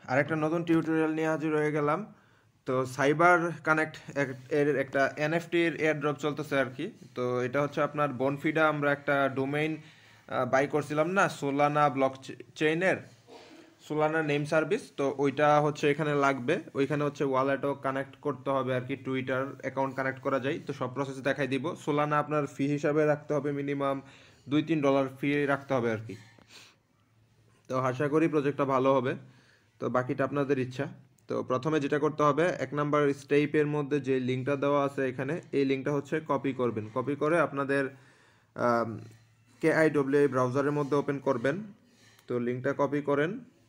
আরেকটা নতুন টিউটোরিয়াল নিয়ে হাজির হয়ে গেলাম। তো সাইবার কানেক্ট এর একটা এনএফটির এয়ারড্রপ চলতেছে আর কি। তো এটা হচ্ছে আপনার বনফিডা, আমরা একটা ডোমেইন বাই করছিলাম না সোলানা ব্লক চেইনের, সোলানা নেম সার্ভিস। তো ওইটা হচ্ছে এখানে লাগবে, ওইখানে হচ্ছে ওয়ালেটও কানেক্ট করতে হবে আর কি, টুইটার অ্যাকাউন্ট কানেক্ট করা যায়। তো সব প্রসেস দেখাই দিব। সোলানা আপনার ফি হিসাবে রাখতে হবে মিনিমাম $2-3 ফি রাখতে হবে আর কি। তো আশা করি প্রজেক্টটা ভালো হবে। তো বাকিটা আপনাদের ইচ্ছা। তো প্রথমে যেটা করতে হবে, 1 নাম্বার স্টেপের মধ্যে যে লিঙ্কটা দেওয়া আছে এখানে, এই লিঙ্কটা হচ্ছে কপি করবেন। কপি করে আপনাদের KIWA ব্রাউজারের মধ্যে ওপেন করবেন। তো লিঙ্কটা কপি করেন।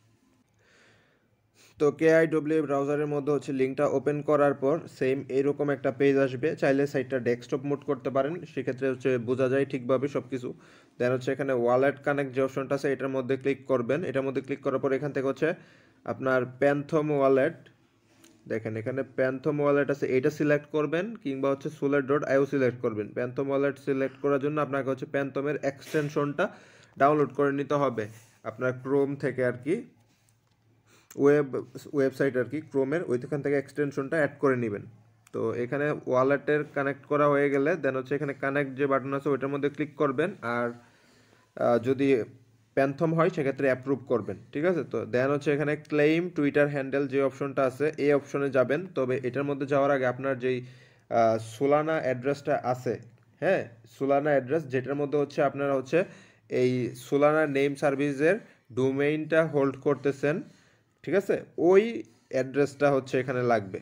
তো KIWA ব্রাউজারের মধ্যে হচ্ছে লিঙ্কটা ওপেন করার পর সেম এইরকম একটা পেজ আসবে। চাইলে সাইটটা ডেস্কটপ মোড করতে পারেন, সেক্ষেত্রে হচ্ছে বোঝা যায় ঠিকভাবে সব কিছু। দেন হচ্ছে এখানে ওয়ালেট কানেক্ট যে অপশনটা আছে এটার মধ্যে ক্লিক করবেন। এটার মধ্যে ক্লিক করার পর এখান থেকে হচ্ছে আপনার প্যান্থম ওয়ালেট, দেখেন এখানে প্যান্থম ওয়ালেট আছে, এটা সিলেক্ট করবেন, কিংবা হচ্ছে solet.io সিলেক্ট করবেন। প্যান্থম ওয়ালেট সিলেক্ট করার জন্য আপনাকে হচ্ছে প্যান্থমের এক্সটেনশনটা ডাউনলোড করে নিতে হবে আপনার ক্রোম থেকে আর কি, ওয়েবসাইট আর কি, ক্রোমের ওইখান থেকে এক্সটেনশনটা অ্যাড করে নেবেন। তো এখানে ওয়ালেটের কানেক্ট করা হয়ে গেলে দেন হচ্ছে এখানে কানেক্ট যে বাটন আছে ওইটার মধ্যে ক্লিক করবেন। আর যদি প্যান্থম হয় সেক্ষেত্রে অ্যাপ্রুভ করবেন, ঠিক আছে। তো দেন হচ্ছে এখানে ক্লেইম টুইটার হ্যান্ডেল যে অপশনটা আছে এই অপশনে যাবেন। তবে এটার মধ্যে যাওয়ার আগে আপনার যেই সোলানা অ্যাড্রেসটা আছে, হ্যাঁ, সোলানা অ্যাড্রেস যেটার মধ্যে হচ্ছে আপনারা হচ্ছে এই সোলানা নেম সার্ভিসের ডোমেইনটা হোল্ড করতেছেন, ঠিক আছে, ওই অ্যাড্রেসটা হচ্ছে এখানে লাগবে।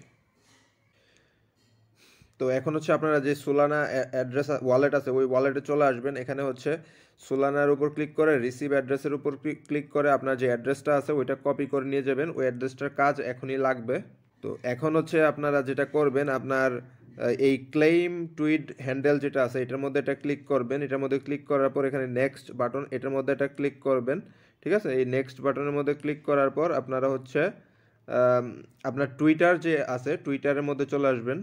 তো এখন হচ্ছে আপনারা যে সোলানা অ্যাড্রেস ওয়ালেট আছে ওই ওয়ালেটে চলে আসবেন। এখানে হচ্ছে সোলানার উপর ক্লিক করে রিসিভ অ্যাড্রেসের উপর ক্লিক করে আপনার যে অ্যাড্রেসটা আছে ওইটা কপি করে নিয়ে যাবেন। ওই অ্যাড্রেসটার কাজ এখনই লাগবে। তো এখন হচ্ছে আপনারা যেটা করবেন, আপনার এই ক্লেইম টুইট হ্যান্ডেল যেটা আছে এটার মধ্যে এটা ক্লিক করবেন। এটার মধ্যে ক্লিক করার পর এখানে নেক্সট বাটন, এটার মধ্যে এটা ক্লিক করবেন, ঠিক আছে। এই নেক্সট বাটনের মধ্যে ক্লিক করার পর আপনারা হচ্ছে আপনার টুইটার যে আছে টুইটারের মধ্যে চলে আসবেন।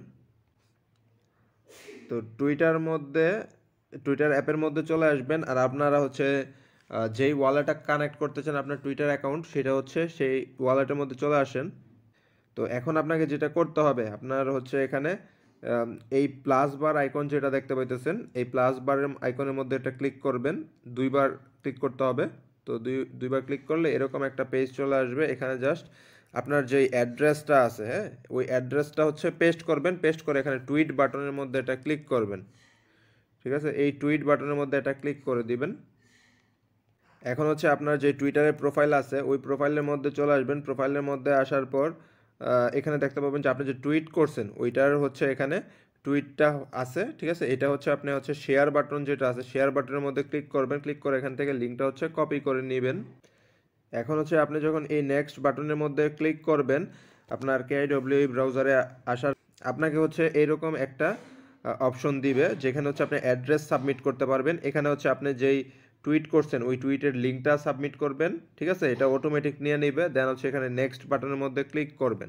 তো টুইটার অ্যাপের মধ্যে চলে আসবেন। আর আপনারা হচ্ছে যেই ওয়ালেটটা কানেক্ট করতে চান আপনার টুইটার অ্যাকাউন্ট, সেটা হচ্ছে সেই ওয়ালেটের মধ্যে চলে আসেন। তো এখন আপনাকে যেটা করতে হবে, আপনার হচ্ছে এখানে এই প্লাস বার আইকন যেটা দেখতে পাইতেছেন, এই প্লাস বারের আইকনের মধ্যে এটা ক্লিক করবেন। 2বার ক্লিক করতে হবে। তো দুইবার ক্লিক করলে এরকম একটা পেজ চলে আসবে। এখানে জাস্ট আপনার যেই অ্যাড্রেসটা আছে, হ্যাঁ, ওই অ্যাড্রেসটা হচ্ছে পেস্ট করবেন। পেস্ট করে এখানে টুইট বাটনের মধ্যে এটা ক্লিক করবেন, ঠিক আছে। এই টুইট বাটনের মধ্যে এটা ক্লিক করে দিবেন। এখন হচ্ছে আপনার যে টুইটারের প্রোফাইল আছে ওই প্রোফাইলের মধ্যে চলে আসবেন। প্রোফাইলের মধ্যে আসার পর এখানে দেখতে পাবেন যে আপনি যে টুইট করছেন ওইটার হচ্ছে এখানে টুইটটা আছে, ঠিক আছে। এটা হচ্ছে আপনি হচ্ছে শেয়ার বাটন যেটা আছে শেয়ার বাটনের মধ্যে ক্লিক করবেন। ক্লিক করে এখান থেকে লিঙ্কটা হচ্ছে কপি করে নেবেন। এখন হচ্ছে আপনি যখন এই নেক্সট বাটনের মধ্যে ক্লিক করবেন, আপনার KIWA ব্রাউজারে আসার আপনাকে হচ্ছে এইরকম একটা অপশন দিবে, যেখানে হচ্ছে আপনি অ্যাড্রেস সাবমিট করতে পারবেন। এখানে হচ্ছে আপনি যেই টুইট করছেন ওই টুইটের লিঙ্কটা সাবমিট করবেন, ঠিক আছে। এটা অটোমেটিক নিয়ে নেবে। দেন হচ্ছে এখানে নেক্সট বাটনের মধ্যে ক্লিক করবেন।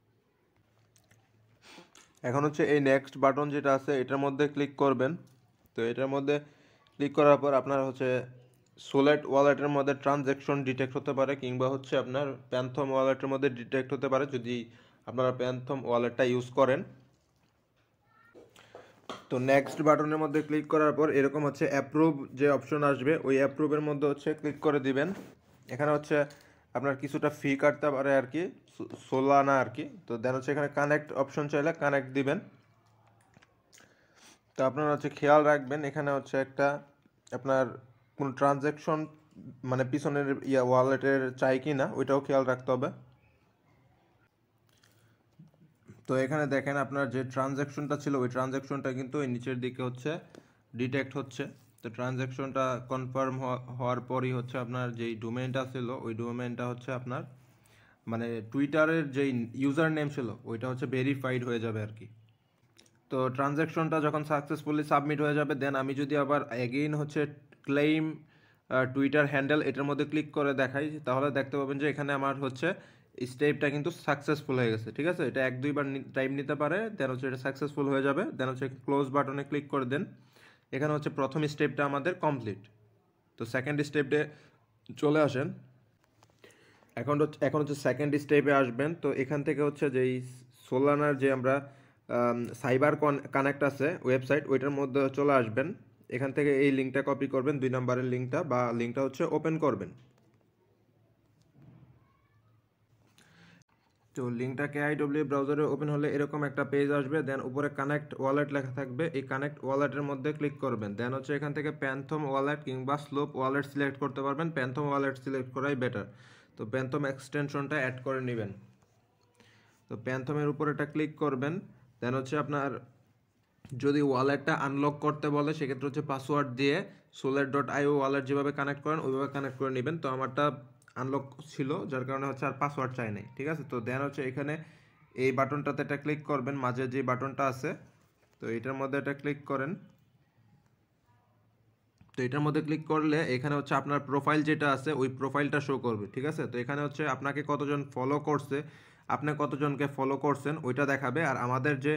এখন হচ্ছে এই নেক্সট বাটন যেটা আছে এটার মধ্যে ক্লিক করবেন। তো এটার মধ্যে ক্লিক করার পর আপনার হচ্ছে সোলেট ওয়ালেটের মধ্যে ট্রানজ্যাকশন ডিটেক্ট হতে পারে, কিংবা হচ্ছে আপনার প্যান্থম ওয়ালেটের মধ্যে ডিটেক্ট হতে পারে যদি আপনারা প্যান্থম ওয়ালেটটা ইউজ করেন। তো নেক্সট বাটনের মধ্যে ক্লিক করার পর এরকম হচ্ছে অ্যাপ্রুভ যে অপশন আসবে ওই অ্যাপ্রুভের মধ্যে হচ্ছে ক্লিক করে দিবেন। এখানে হচ্ছে আপনার কিছুটা ফি কাটতে পারে আর কি, সোলানা আর কি। তো দেন হচ্ছে এখানে কানেক্ট অপশন চাইলে কানেক্ট দিবেন। তো আপনারা হচ্ছে খেয়াল রাখবেন এখানে হচ্ছে একটা আপনার কোনো ট্রানজ্যাকশন মানে পিছনের ওয়ালেটের চাই কি না ওইটাও খেয়াল রাখতে হবে। তো এখানে দেখেন আপনার যে ট্রানজ্যাকশনটা ছিল ওই ট্রানজ্যাকশনটা কিন্তু এই নিচের দিকে হচ্ছে ডিটেক্ট হচ্ছে। তো ট্রানজ্যাকশনটা কনফার্ম হওয়ার পরই হচ্ছে আপনার যেই ডোমেইনটা ছিল ওই ডোমেইনটা হচ্ছে আপনার মানে টুইটারের যেই ইউজার নেম ছিল ওইটা হচ্ছে ভেরিফাইড হয়ে যাবে আর কি। তো ট্রানজ্যাকশনটা যখন সাকসেসফুলি সাবমিট হয়ে যাবে, দেন আমি যদি আবার এগেইন হচ্ছে ক্লেইম টুইটার হ্যান্ডেল এটার মধ্যে ক্লিক করে দেখাই, তাহলে দেখতে পাবেন যে এখানে আমার হচ্ছে স্টেপটা কিন্তু সাকসেসফুল হয়ে গেছে, ঠিক আছে। এটা 1-2বার টাইম নিতে পারে, দেন হচ্ছে এটা সাকসেসফুল হয়ে যাবে। দেন হচ্ছে ক্লোজ বাটনে ক্লিক করে দেন। এখানে হচ্ছে প্রথম স্টেপটা আমাদের কমপ্লিট। তো সেকেন্ড স্টেপে চলে আসেন। এখন হচ্ছে সেকেন্ড স্টেপে আসবেন। তো এখান থেকে হচ্ছে যেই সোলানার যে আমরা সাইবার কানেক্ট আছে ওয়েবসাইট, ওইটার মধ্যে চলে আসবেন। এখান থেকে এই লিঙ্কটা কপি করবেন, 2 নম্বরের লিঙ্কটা, বা লিঙ্কটা হচ্ছে ওপেন করবেন। তো লিঙ্কটা কেআইডব্লিউ ব্রাউজারে ওপেন হলে এরকম একটা পেজ আসবে। দেন উপরে কানেক্ট ওয়ালেট লেখা থাকবে, এই কানেক্ট ওয়ালেটের মধ্যে ক্লিক করবেন। দেন হচ্ছে এখান থেকে প্যান্থম ওয়ালেট কিংবা স্লোপ ওয়ালেট সিলেক্ট করতে পারবেন। প্যান্থম ওয়ালেট সিলেক্ট করাই বেটার। তো প্যান্থম এক্সটেনশনটা অ্যাড করে নেবেন। তো প্যান্থমের উপর এটা ক্লিক করবেন। দেন হচ্ছে আপনার যদি ওয়ালেটটা আনলক করতে বলে সেক্ষেত্রে হচ্ছে পাসওয়ার্ড দিয়ে solar.io ওয়ালেট যেভাবে কানেক্ট করেন ওইভাবে কানেক্ট করে নেবেন। তো আমারটা আনলক ছিল, যার কারণে হচ্ছে আর পাসওয়ার্ড চাই নাই। ঠিক আছে, তো দেন হচ্ছে এখানে এই বাটনটাতে এটা ক্লিক করবেন, মাঝে যে বাটনটা আছে, তো এটার মধ্যে এটা ক্লিক করেন। তো এটার মধ্যে ক্লিক করলে এখানে হচ্ছে আপনার প্রোফাইল যেটা আছে ওই প্রোফাইলটা শো করবে। ঠিক আছে, তো এখানে হচ্ছে আপনাকে কতজন ফলো করছে, আপনি কতজনকে ফলো করছেন ওইটা দেখাবে। আর আমাদের যে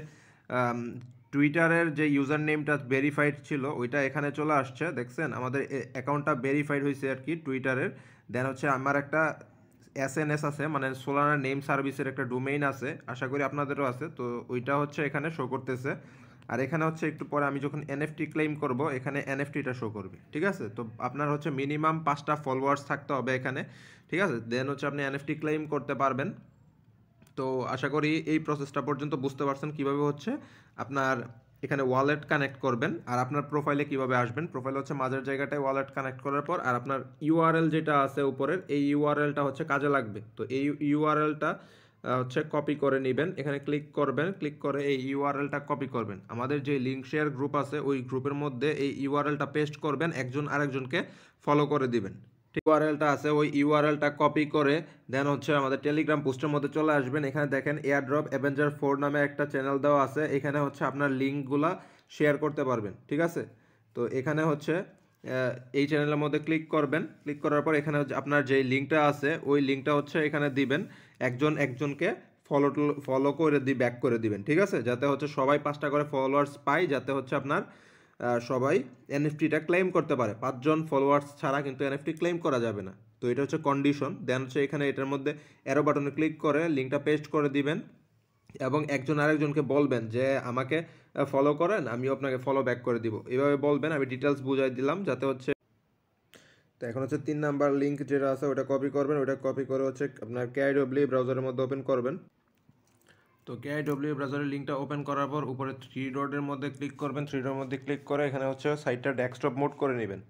টুইটারের যে ইউজার নেমটা ভেরিফাইড ছিল ওইটা এখানে চলে আসছে, দেখছেন আমাদের অ্যাকাউন্টটা ভেরিফাইড হয়েছে আর কি টুইটারের। দেন হচ্ছে আমার একটা SNS আছে, মানে সোলানা নেম সার্ভিসের একটা ডোমেইন আছে, আশা করি আপনাদেরও আছে। তো ওইটা হচ্ছে এখানে শো করতেছে। আর এখানে হচ্ছে একটু পরে আমি যখন NFT ক্লেম করব এখানে NFTটা শো করবে। ঠিক আছে, তো আপনার হচ্ছে মিনিমাম 5টা ফলোয়ার্স থাকতে হবে এখানে। ঠিক আছে, দেন হচ্ছে আপনি NFT ক্লেম করতে পারবেন। তো আশা করি এই প্রসেসটা পর্যন্ত বুঝতে পারছেন কিভাবে হচ্ছে আপনার এখানে ওয়ালেট কানেক্ট করবেন আর আপনার প্রোফাইলে কিভাবে আসবেন। প্রোফাইল হচ্ছে মাঝের জায়গাটায় ওয়ালেট কানেক্ট করার পর, আর আপনার ইউআরএল যেটা আছে উপরের এই ইউআরএলটা হচ্ছে কাজে লাগবে। তো এই ইউআরএলটা হচ্ছে কপি করে নেবেন, এখানে ক্লিক করবেন, ক্লিক করে এই ইউআরএলটা কপি করবেন। আমাদের যে লিঙ্ক শেয়ার গ্রুপ আছে ওই গ্রুপের মধ্যে এই ইউআরএলটা পেস্ট করবেন, একজন আরেকজনকে ফলো করে দিবেন। ইউআরএলটা আছে ওই ইউআরএলটা কপি করে দেন হচ্ছে আমাদের টেলিগ্রাম পোস্টের মধ্যে চলে আসবেন। এখানে দেখেন এয়ারড্রপ অ্যাভেঞ্জার 4 নামে একটা চ্যানেল দেওয়া আছে, এখানে হচ্ছে আপনার লিঙ্কগুলা শেয়ার করতে পারবেন। ঠিক আছে, তো এখানে হচ্ছে এই চ্যানেলের মধ্যে ক্লিক করবেন, ক্লিক করার পর এখানে হচ্ছে আপনার যে লিঙ্কটা আছে ওই লিঙ্কটা হচ্ছে এখানে দিবেন, একজন একজনকে ফলো করে ব্যাক করে দিবেন। ঠিক আছে, যাতে হচ্ছে সবাই 5টা করে ফলোয়ার্স পায়, যাতে হচ্ছে আপনার সবাই এনএফটিটা ক্লেম করতে পারে। 5জন ফলোয়ার্স ছাড়া কিন্তু এনএফটি ক্লেম করা যাবে না। তো এটা হচ্ছে কন্ডিশন। দেন হচ্ছে এখানে এটার মধ্যে অ্যারো বাটনে ক্লিক করে লিঙ্কটা পেস্ট করে দিবেন এবং একজন আরেকজনকে বলবেন যে আমাকে ফলো করেন, আমিও আপনাকে ফলো ব্যাক করে দিব, এভাবে বলবেন। আমি ডিটেলস বুঝাই দিলাম যাতে হচ্ছে। তো এখন হচ্ছে 3 নাম্বার লিঙ্ক যেটা আছে ওটা কপি করবেন, ওটা কপি করে হচ্ছে আপনার কেআইডব্লিউ ব্রাউজারের মধ্যে ওপেন করবেন। তো কেআইডব্লিউ ব্রাউজারের লিঙ্কটা ওপেন করার পর উপরে 3 ডটের মধ্যে ক্লিক করবেন, 3 ডটের মধ্যে ক্লিক করে এখানে হচ্ছে সাইটটা ডেস্কটপ মোড করে নেবেন।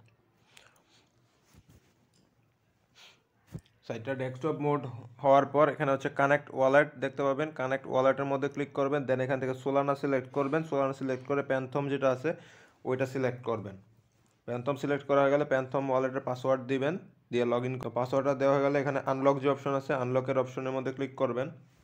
সাইটটা ডেস্কটপ মোড হওয়ার পর এখানে হচ্ছে কানেক্ট ওয়ালেট দেখতে পাবেন, কানেক্ট ওয়ালেটের মধ্যে ক্লিক করবেন। দেন এখান থেকে সোলানা সিলেক্ট করবেন, সোলানা সিলেক্ট করে প্যান্থম যেটা আছে ওইটা সিলেক্ট করবেন। প্যান্থম সিলেক্ট করা হয়ে গেলে প্যান্থম ওয়ালেটের পাসওয়ার্ড দিবেন, দিয়ে লগ ইন। পাসওয়ার্ডটা দেওয়া হয়ে গেলে এখানে আনলক যে অপশন আছে আনলকের অপশনের মধ্যে ক্লিক করবেন।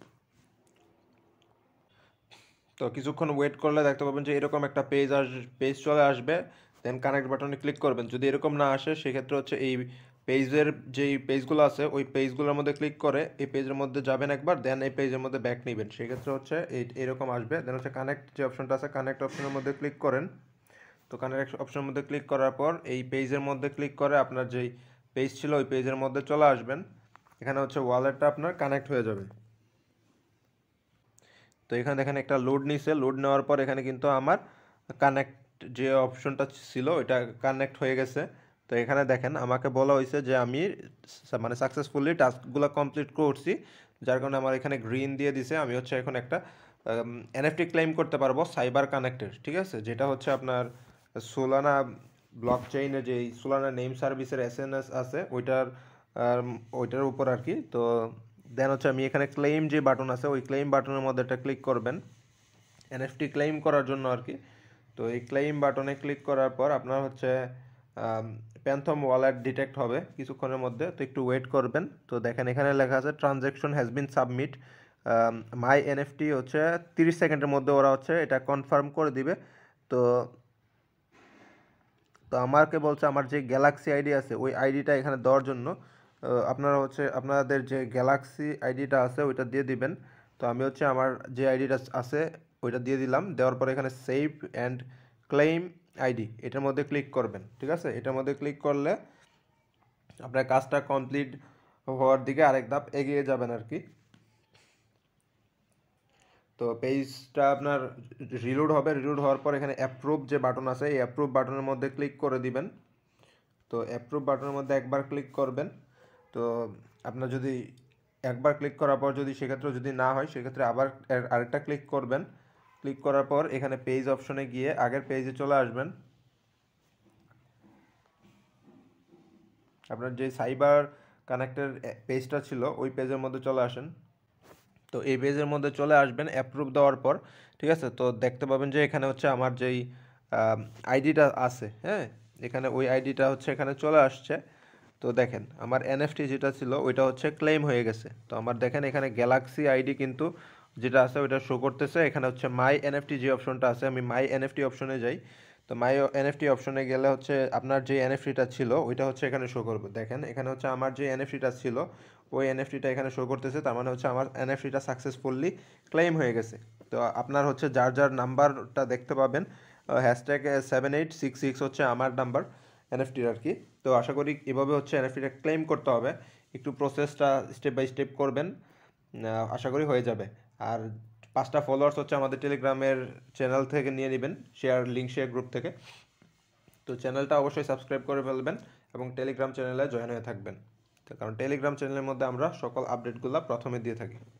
তো কিছুক্ষণ ওয়েট করলে দেখতে পাবেন যে এরকম একটা পেজ চলে আসবে। দেন কানেক্ট বাটনে ক্লিক করবেন। যদি এরকম না আসে সেক্ষেত্রে হচ্ছে এই পেজের যেই পেজগুলো আছে ওই পেজগুলোর মধ্যে ক্লিক করে এই পেজের মধ্যে যাবেন একবার, দেন এই পেজের মধ্যে ব্যাক নেবেন, সেক্ষেত্রে হচ্ছে এরকম আসবে। দেন হচ্ছে কানেক্ট যে অপশনটা আছে কানেক্ট অপশনের মধ্যে ক্লিক করেন। তো কানেক্ট অপশনের মধ্যে ক্লিক করার পর এই পেজের মধ্যে ক্লিক করে আপনার যেই পেজ ছিল ওই পেজের মধ্যে চলে আসবেন। এখানে হচ্ছে ওয়ালেটটা আপনার কানেক্ট হয়ে যাবে। তো এখানে দেখেন একটা লোড নিছে, লোড নেওয়ার পর এখানে কিন্তু আমার কানেক্ট যে অপশনটা ছিল ওইটা কানেক্ট হয়ে গেছে। তো এখানে দেখেন আমাকে বলা হয়েছে যে আমি মানে সাকসেসফুলি টাস্কগুলো কমপ্লিট করছি, যার কারণে আমার এখানে গ্রিন দিয়ে দিছে। আমি হচ্ছে এখন একটা এনএফটি ক্লেম করতে পারবো সাইবার কানেক্টের। ঠিক আছে, যেটা হচ্ছে আপনার সোলানা ব্লক চেইনে যে সোলানা নেম সার্ভিসের SNS আছে ওইটার উপর আর কি। তো দেন হচ্ছে আমি এখানে ক্লেম যে বাটন আছে ওই ক্লেম বাটনের মধ্যে একটা ক্লিক করবেন এনএফটি ক্লেম করার জন্য আর কি। তো এই ক্লেম বাটনে ক্লিক করার পর আপনার হচ্ছে প্যান্থম ওয়ালেট ডিটেক্ট হবে কিছুক্ষণের মধ্যে, তো একটু ওয়েট করবেন। তো দেখেন এখানে লেখা আছে transaction has been submit my NFT, হচ্ছে 30 সেকেন্ডের মধ্যে ওরা হচ্ছে এটা কনফার্ম করে দিবে। তো তো আমাকে বলছে আমার যে গ্যালাক্সি আইডি আছে ওই আইডিটা এখানে দেওয়ার জন্য। আপনারা হচ্ছে আপনাদের যে গ্যালাক্সি আইডিটা আছে ওইটা দিয়ে দিবেন। তো আমি হচ্ছে আমার যে আইডিটা আছে ওইটা দিয়ে দিলাম, দেওয়ার পরে এখানে সেভ অ্যান্ড ক্লেম আইডি এটার মধ্যে ক্লিক করবেন। ঠিক আছে, এটার মধ্যে ক্লিক করলে আপনার কাজটা কমপ্লিট হওয়ার দিকে আরেক ধাপ এগিয়ে যাবেন আর কি। তো পেজটা আপনার রিলোড হবে, রিলোড হওয়ার পর এখানে অ্যাপ্রুভ যে বাটন আছে এই অ্যাপ্রুভ বাটনের মধ্যে ক্লিক করে দিবেন। তো অ্যাপ্রুভ বাটনের মধ্যে একবার ক্লিক করবেন। তো আপনার যদি একবার ক্লিক করার পর যদি সেক্ষেত্রে যদি না হয় সেক্ষেত্রে আবার আরেকটা ক্লিক করবেন। ক্লিক করার পর এখানে পেজ অপশনে গিয়ে আগের পেজে চলে আসবেন। আপনার যে সাইবার কানেক্টের পেজটা ছিল ওই পেজের মধ্যে চলে আসেন। তো এই পেজের মধ্যে চলে আসবেন অ্যাপ্রুভ দেওয়ার পর, ঠিক আছে। তো দেখতে পাবেন যে এখানে হচ্ছে আমার যেই আইডিটা আছে, হ্যাঁ, এখানে ওই আইডিটা হচ্ছে এখানে চলে আসছে। তো দেখেন আমার এনএফটি যেটা ছিল ওইটা হচ্ছে ক্লেম হয়ে গেছে। তো আমার দেখেন এখানে গ্যালাক্সি আইডি কিন্তু যেটা আছে ওইটা শো করতেছে। এখানে হচ্ছে মাই এনএফটি যে অপশনটা আছে, আমি মাই এনএফটি অপশনে যাই। তো মাই এনএফটি অপশনে গেলে হচ্ছে আপনার যে এনএফটিটা ছিল ওইটা হচ্ছে এখানে শো করবে। দেখেন এখানে হচ্ছে আমার যে এনএফটিটা ছিল ওই এনএফটিটা এখানে শো করতেছে, তার মানে হচ্ছে আমার এনএফটিটা সাকসেসফুলি ক্লেম হয়ে গেছে। তো আপনার হচ্ছে যার যার নাম্বারটা দেখতে পাবেন, হ্যাশট্যাগ 7866 হচ্ছে আমার নাম্বার এনএফটির আর কি। তো আশা করি এভাবে হচ্ছে এনএফটিটা ক্লেম করতে হবে, একটু প্রসেসটা স্টেপ বাই স্টেপ করবেন, আশা করি হয়ে যাবে। আর 5টা ফলোয়ার্স হচ্ছে আমাদের টেলিগ্রামের চ্যানেল থেকে নিয়ে নেবেন, লিঙ্ক শেয়ার গ্রুপ থেকে। তো চ্যানেলটা অবশ্যই সাবস্ক্রাইব করে ফেলবেন এবং টেলিগ্রাম চ্যানেলে জয়েন হয়ে থাকবেন, কারণ টেলিগ্রাম চ্যানেলের মধ্যে আমরা সকল আপডেটগুলো প্রথমে দিয়ে থাকি।